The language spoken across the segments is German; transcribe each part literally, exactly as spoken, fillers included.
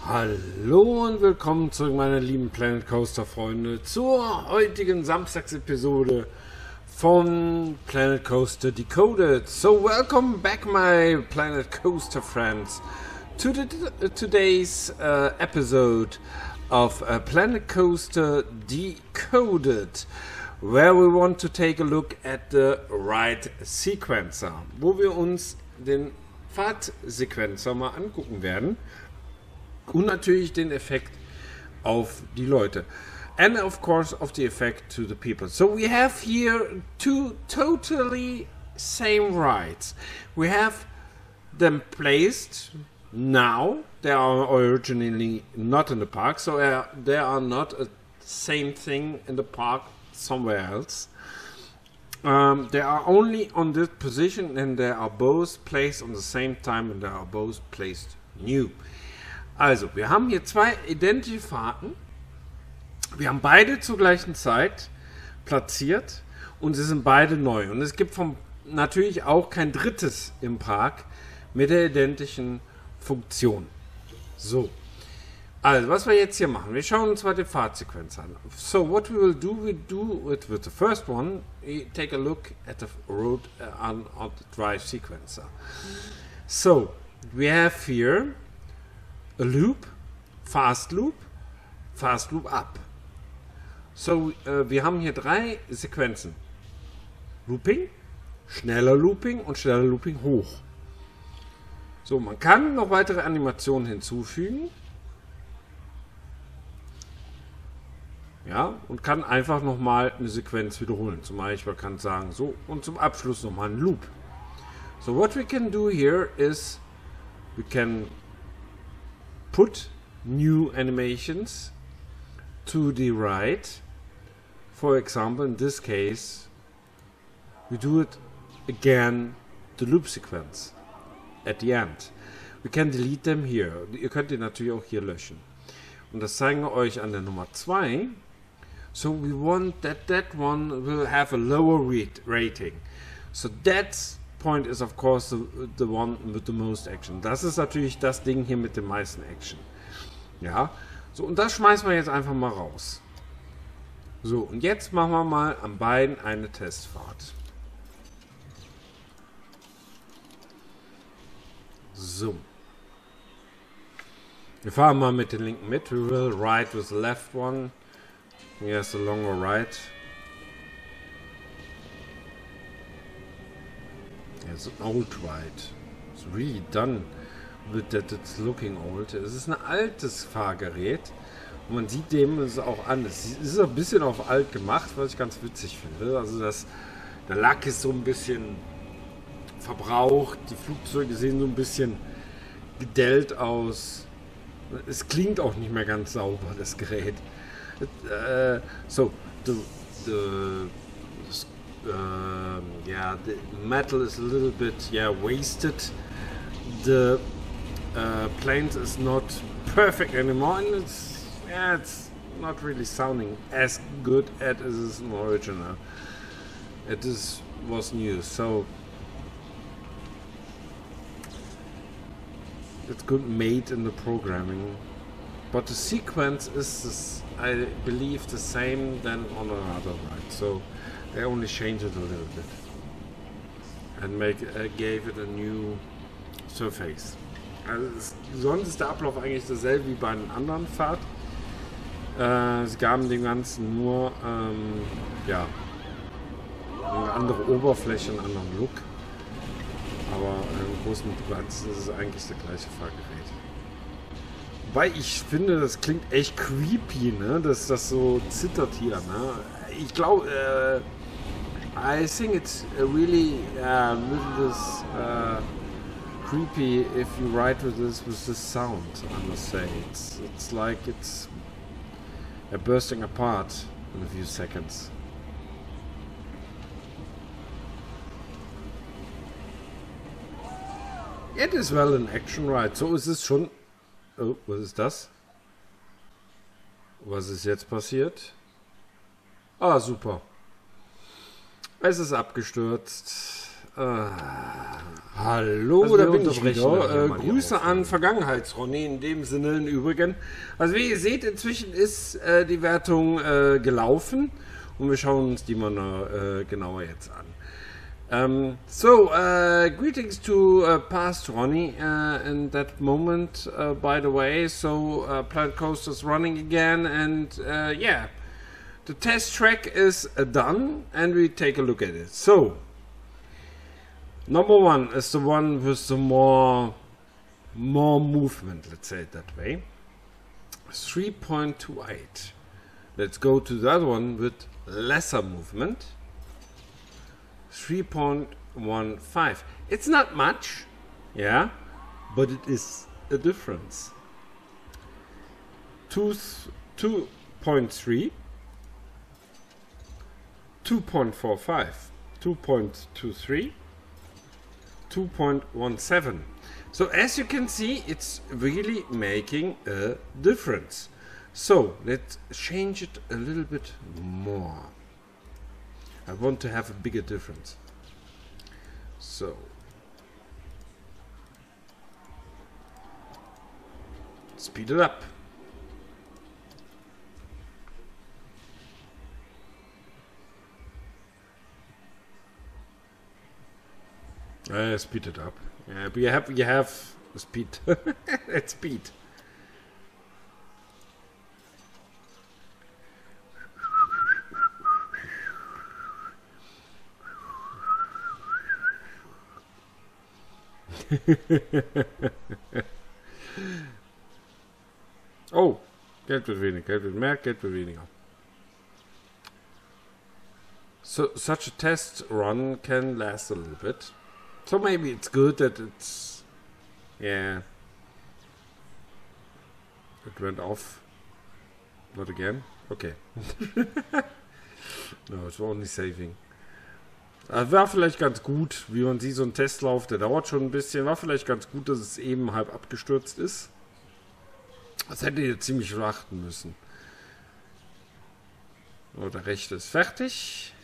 Hallo und willkommen zurück, meine lieben Planet Coaster Freunde, zur heutigen Samstagsepisode von Planet Coaster Decoded. So welcome back, my Planet Coaster friends, to the, uh, today's uh, episode of uh, Planet Coaster Decoded, where we want to take a look at the Ride Sequencer, wo wir uns den Fahrtsequencer mal angucken werden. Und natürlich den Effekt auf die Leute. And of course of the effect to the people. So we have here two totally same rides. We have them placed now. They are originally not in the park. So uh, they are not a same thing in the park somewhere else. Um, they are only on this position and they are both placed on the same time and they are both placed new. Also, wir haben hier zwei identische Fahrten. Wir haben beide zur gleichen Zeit platziert und sie sind beide neu. Und es gibt vom, natürlich auch kein drittes im Park mit der identischen Funktion. So, also was wir jetzt hier machen, wir schauen uns mal die Fahrtsequenz an. So, what we will do, we do it with the first one. We take a look at the road uh, on, on the drive sequencer. So, we have here a loop, fast loop, fast loop up. So, äh, wir haben hier drei Sequenzen. Looping, schneller Looping und schneller Looping hoch. So, man kann noch weitere Animationen hinzufügen. Ja, und kann einfach nochmal eine Sequenz wiederholen. Zum Beispiel kann sagen, so, und zum Abschluss nochmal ein Loop. So, what we can do here is, we can put new animations to the right. For example, in this case, we do it again, the loop sequence at the end. We can delete them here. Ihr könnt die natürlich auch hier löschen. Und das zeigen wir euch an der Nummer zwei. So we want that that one will have a lower rate rating. So that's point is of course the, the one with the most action. Das ist natürlich das Ding hier mit dem meisten Action. Ja, so, und das schmeißen wir jetzt einfach mal raus. So, und jetzt machen wir mal an beiden eine Testfahrt. So. Wir fahren mal mit den linken mit. We will ride with the left one. Yes, a longer ride. It's an old ride. It's really done with that it's looking old. Es ist ein altes Fahrgerät. Und man sieht dem es auch an. Es ist ein bisschen auf alt gemacht, was ich ganz witzig finde. Also das, der Lack ist so ein bisschen verbraucht. Die Flugzeuge sehen so ein bisschen gedellt aus. Es klingt auch nicht mehr ganz sauber, das Gerät. Uh, so, the, the Um, yeah, the metal is a little bit yeah wasted. The uh, planes is not perfect anymore, and it's yeah it's not really sounding as good as it is in original. It is was new, so it's good made in the programming. But the sequence is, this, I believe, the same than on another ride. So they only changed it a little bit and make, uh, gave it a new surface. Also es, sonst ist der Ablauf eigentlich dasselbe wie bei einer anderen Fahrt. Äh, sie gaben dem Ganzen nur ähm, ja, eine andere Oberfläche, einen anderen Look. Aber im Großen und Ganzen ist es eigentlich das gleiche Fahrgerät. Wobei ich finde, das klingt echt creepy, ne? Dass das so zittert hier, ne? Ich glaube, äh, I think it's really uh, with this uh, creepy if you ride with this with this sound. I must say, it's it's like it's uh, bursting apart in a few seconds. It is well an action ride. So ist es schon. Oh, was ist das? Was ist jetzt passiert? Ah, super. Es ist abgestürzt. Äh, hallo, also da bin ich wieder. Äh, ja Grüße an Vergangenheitsronny in dem Sinne im Übrigen. Also wie ihr seht, inzwischen ist äh, die Wertung äh, gelaufen und wir schauen uns die mal äh, genauer jetzt an. Um, so, uh, greetings to uh, past Ronnie uh, in that moment, uh, by the way. So, uh, Planet Coaster is running again, and uh, yeah, the test track is uh, done, and we take a look at it. So, number one is the one with the more, more movement, let's say it that way. three point two eight. Let's go to the other one with lesser movement. three point one five. It's not much, yeah, but it is a difference. two point three, two point four five, two point two three, two point one seven. So as you can see, it's really making a difference. So let's change it a little bit more. I want to have a bigger difference. So speed it up. Uh, speed it up. Yeah, but you have you have speed. At speed. Oh, Geld wird weniger, Geld wird mehr, Geld wird weniger. So such a test run can last a little bit. So maybe it's good that it's, yeah, it went off. Not again. Okay. No, it's only saving. War vielleicht ganz gut, wie man sieht, so ein Testlauf, der dauert schon ein bisschen. War vielleicht ganz gut, dass es eben halb abgestürzt ist. Das hätte ihr ziemlich achten müssen. So, der rechte ist fertig.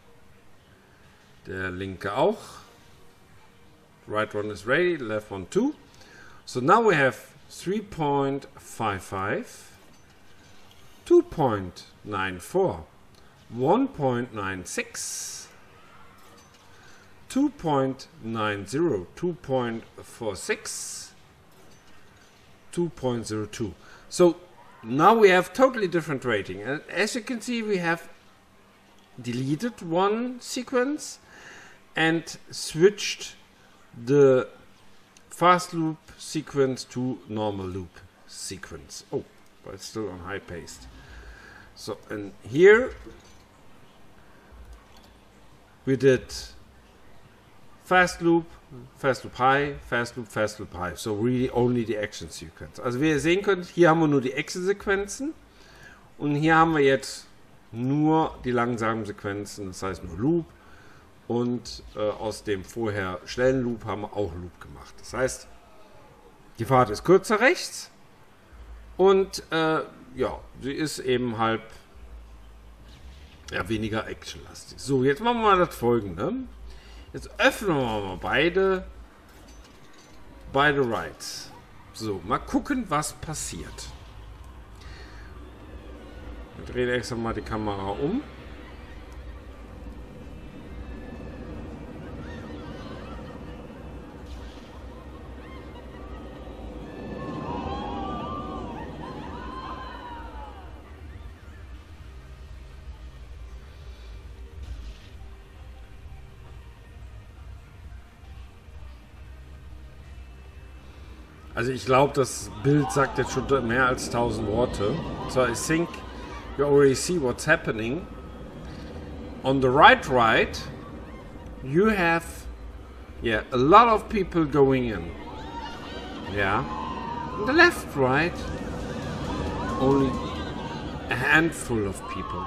Der linke auch. Right one is ready, left one too. So now we have three point five five, two point nine four, one point nine six, two point nine zero, two point four six, two point zero two. So now we have totally different rating, and as you can see, we have deleted one sequence and switched the fast loop sequence to normal loop sequence. Oh, but it's still on high pace. So, and here we did fast loop, fast loop high, fast loop, fast loop high. So really only the action sequence. Also wie ihr sehen könnt, hier haben wir nur die Action-Sequenzen und hier haben wir jetzt nur die langsamen Sequenzen, das heißt nur Loop. Und äh, aus dem vorher schnellen Loop haben wir auch Loop gemacht. Das heißt, die Fahrt ist kürzer rechts und äh, ja, sie ist eben halb ja, weniger actionlastig. So, jetzt machen wir mal das Folgende. Jetzt öffnen wir mal beide, beide Rides. So, mal gucken, was passiert. Wir drehen extra mal die Kamera um. Also ich glaube, das Bild sagt jetzt schon mehr als tausend Worte. So I think you already see what's happening. On the right ride, you have yeah a lot of people going in. Yeah. On the left ride, only a handful of people.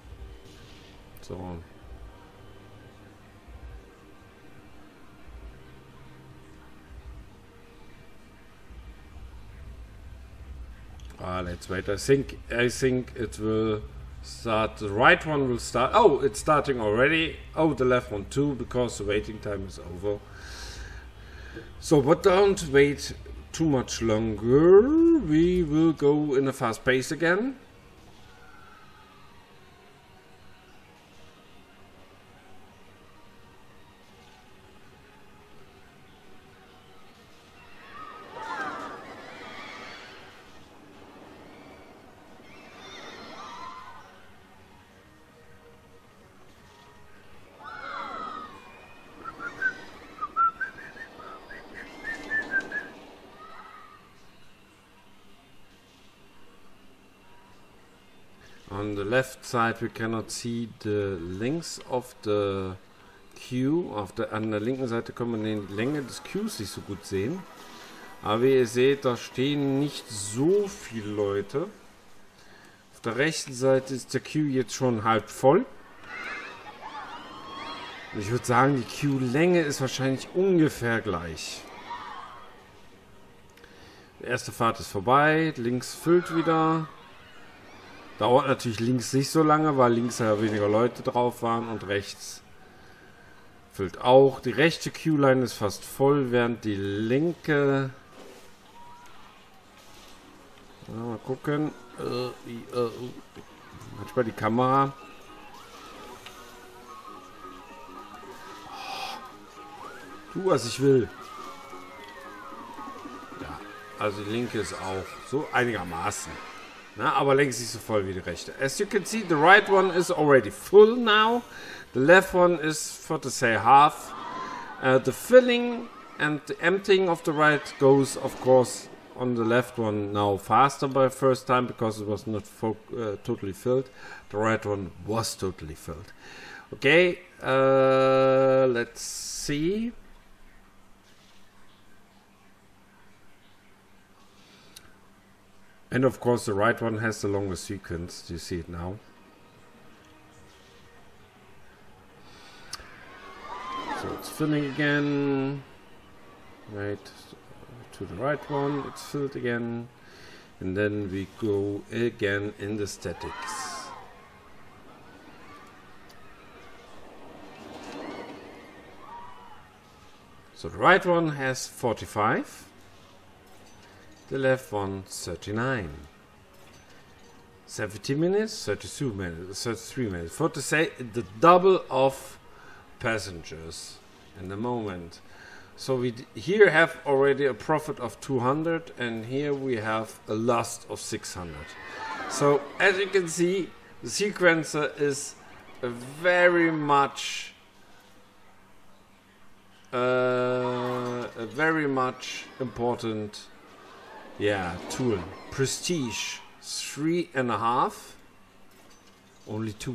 So. Uh, let's wait. I think I think it will start. The right one will start. Oh, it's starting already. Oh, the left one too, because the waiting time is over. So, but don't wait too much longer. We will go in a fast pace again. On the left side we cannot see the links of the queue. Auf der, an der linken Seite kann man die Länge des Queues nicht so gut sehen. Aber wie ihr seht, da stehen nicht so viele Leute. Auf der rechten Seite ist der Queue jetzt schon halb voll. Und ich würde sagen, die Queue-Länge ist wahrscheinlich ungefähr gleich. Die erste Fahrt ist vorbei, links füllt wieder. Dauert natürlich links nicht so lange, weil links ja weniger Leute drauf waren und rechts füllt auch. Die rechte Queue-Line ist fast voll, während die linke... Ja, mal gucken. Äh, äh, manchmal die Kamera. Tu, was ich will. Ja, also die linke ist auch so einigermaßen. Na, aber längst nicht so voll wie die rechte. As you can see, the right one is already full now. The left one is, for to say, half. Uh, the filling and the emptying of the right goes, of course, on the left one now faster by first time because it was not full, uh, totally filled. The right one was totally filled. Okay, uh, let's see. And of course the right one has the longest sequence. Do you see it now? So it's filling again. Right to the right one, it's filled again. And then we go again in the statics. So the right one has forty-five. The left one, thirty-nine. seventy minutes, thirty-two minutes, thirty-three minutes. For to say the double of passengers in the moment. So we d here have already a profit of two hundred and here we have a loss of six hundred. So as you can see, the sequencer is a very much uh, a very much important yeah, tool. Prestige, three and a half. Only two.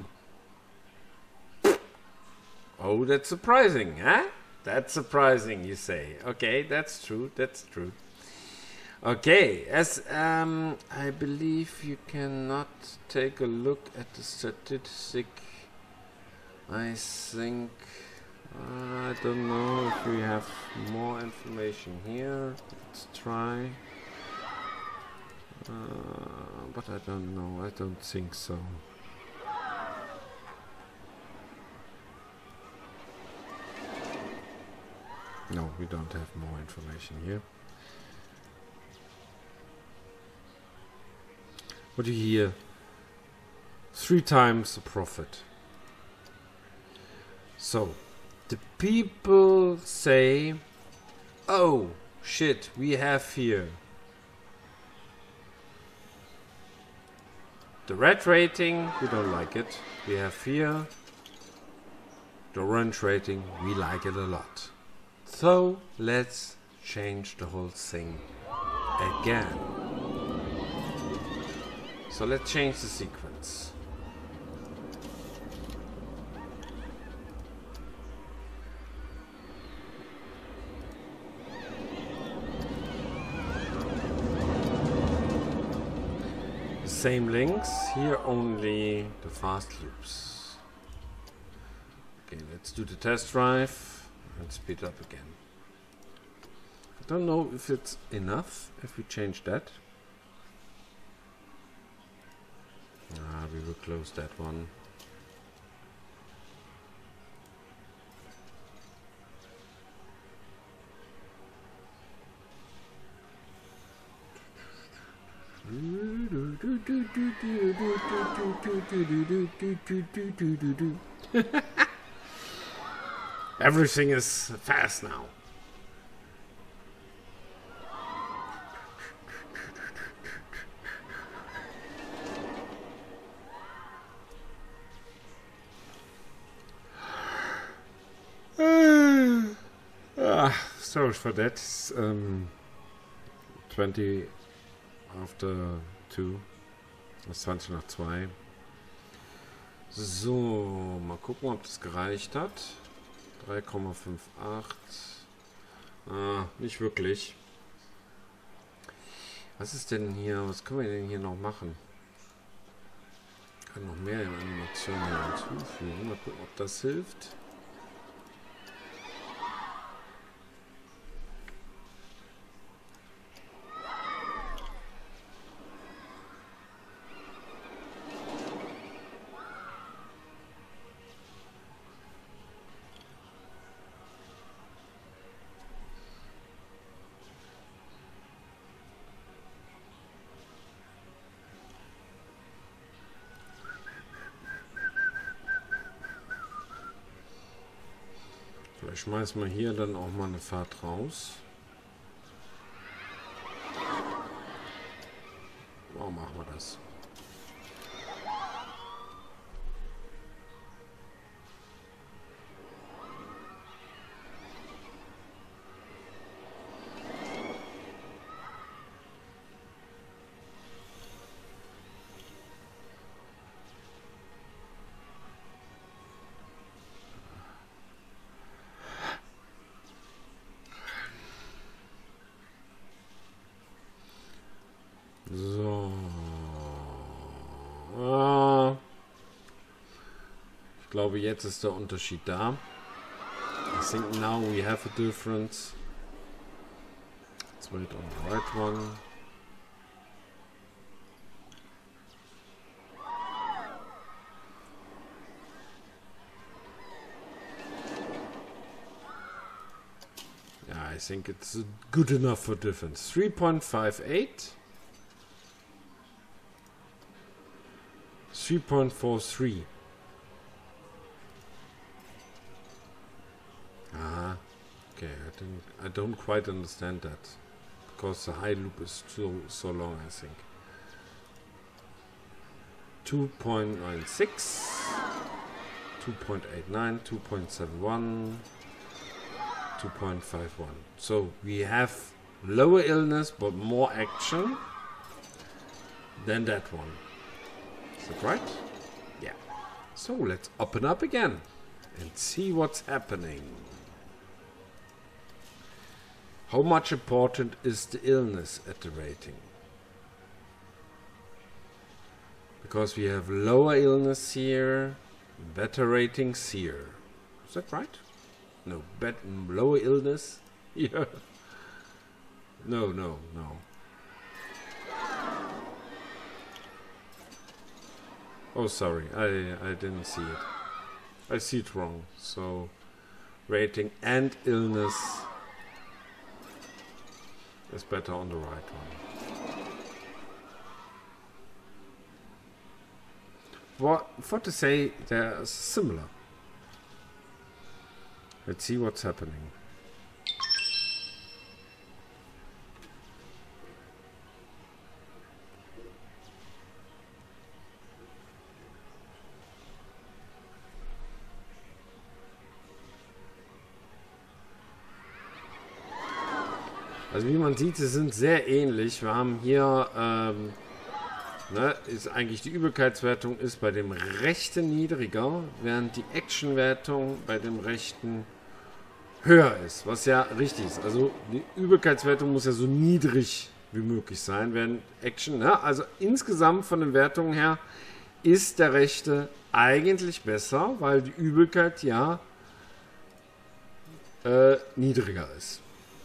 Oh, that's surprising, huh? That's surprising, you say. Okay, that's true, that's true. Okay, as um, I believe you cannot take a look at the statistic. I think, uh, I don't know if we have more information here. Let's try. Uh, but I don't know, I don't think so. No, we don't have more information here. What do you hear? Three times the profit. So, the people say, oh shit, we have here the red rating, we don't like it. We have here the orange rating, we like it a lot. So let's change the whole thing again. So let's change the sequence. Same links, here only the fast loops. Okay, let's do the test drive and speed up again. I don't know if it's enough if we change that. we will close that one. Everything is fast now. Ah, sorry for that. Um, twenty after two. Das ist zwanzig nach zwei. So, mal gucken, ob das gereicht hat. drei Komma acht. Ah, nicht wirklich. Was ist denn hier? Was können wir denn hier noch machen? Ich kann noch mehr Animationen hinzufügen. Mal gucken, ob das hilft. Vielleicht schmeißen wir hier dann auch mal eine Fahrt raus. Warum machen wir das? So. Ah. Ich glaube, jetzt ist der Unterschied da. I think now we have a difference. Let's wait on the right one. Yeah, I think it's good enough for difference. three point five eight. three point four three. Ah, okay. I don't. I don't quite understand that because the high loop is so so long. I think. two point nine six, two point eight nine, two point seven one, two point five one. So we have lower illness but more action than that one. Is that right? Yeah. So let's open up again and see what's happening. How much important is the illness at the rating? Because we have lower illness here, better ratings here. Is that right? No, bet lower illness here. No, no, no. Oh, sorry, I, I didn't see it. I see it wrong. So, rating and illness is better on the right one. What, what to say, they're similar. Let's see what's happening. Also wie man sieht, sie sind sehr ähnlich. Wir haben hier, ähm, ne, ist eigentlich die Übelkeitswertung ist bei dem rechten niedriger, während die Actionwertung bei dem rechten höher ist, was ja richtig ist. Also die Übelkeitswertung muss ja so niedrig wie möglich sein, während Action, ne, also insgesamt von den Wertungen her ist der rechte eigentlich besser, weil die Übelkeit ja äh, niedriger ist.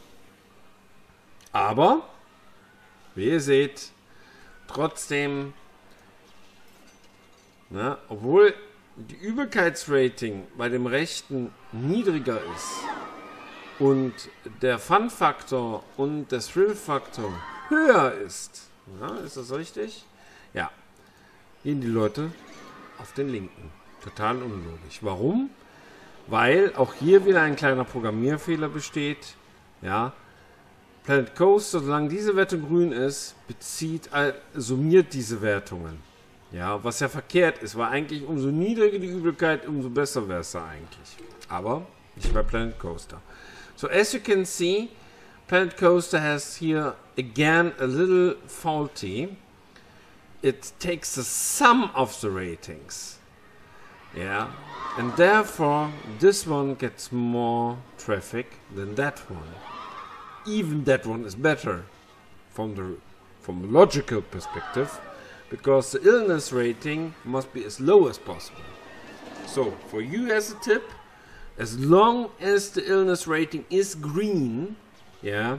Aber, wie ihr seht, trotzdem Na, obwohl die Übelkeitsrating bei dem rechten niedriger ist und der Fun-Faktor und der Thrill-Faktor höher ist. Ja, ist das richtig? Ja. Gehen die Leute auf den linken. Total unlogisch. Warum? Weil auch hier wieder ein kleiner Programmierfehler besteht. Ja. Planet Coaster, solange diese Wertung grün ist, bezieht, summiert diese Wertungen. Ja, was ja verkehrt ist, weil eigentlich umso niedriger die Übelkeit, umso besser wäre es da eigentlich. Aber nicht bei Planet Coaster. So as you can see, Planet Coaster has here again a little faulty. It takes the sum of the ratings. Yeah, and therefore this one gets more traffic than that one. Even that one is better from the from a logical perspective, because the illness rating must be as low as possible. So for you as a tip, as long as the illness rating is green, yeah,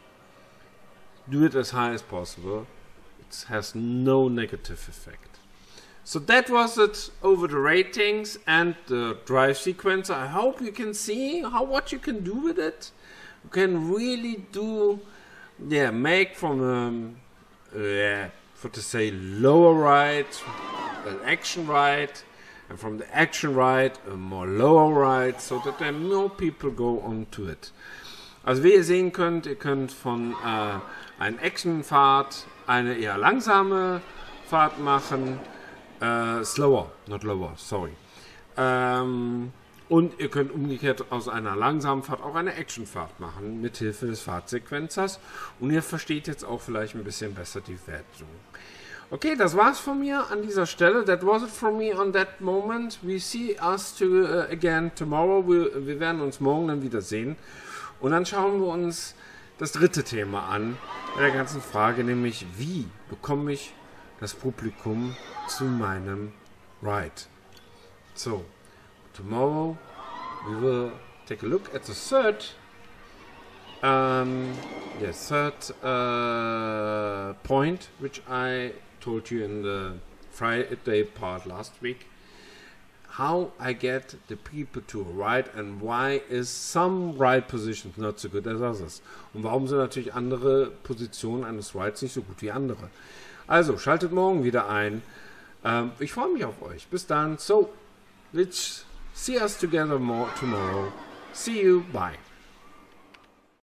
do it as high as possible. It has no negative effect. So that was it over the ratings and the drive sequencer. I hope you can see how what you can do with it. You can really do, yeah, make from um, yeah, for to say lower ride an action ride, and from the action ride a more lower ride, so that there more people go on to it. Also wie ihr sehen könnt, ihr könnt von äh, einer Actionfahrt eine eher langsame Fahrt machen, äh, slower, not lower, sorry. Ähm, und ihr könnt umgekehrt aus einer langsamen Fahrt auch eine Actionfahrt machen, mit Hilfe des Fahrtsequenzers. Und ihr versteht jetzt auch vielleicht ein bisschen besser die Wertung. Okay, das war's von mir an dieser Stelle. That was it from me on that moment. We see us to, uh, again tomorrow. Wir, wir werden uns morgen dann wieder sehen. Und dann schauen wir uns das dritte Thema an, bei der ganzen Frage, nämlich wie bekomme ich das Publikum zu meinem Ride. So, tomorrow we will take a look at the third, um, yeah, third uh, point, which I told you in the Friday part last week. How I get the people to a ride and why is some ride positions not so good as others. Und warum sind natürlich andere Positionen eines Rides nicht so gut wie andere. Also, schaltet morgen wieder ein. Ähm, ich freue mich auf euch. Bis dann. So, let's see us together more tomorrow. See you. Bye.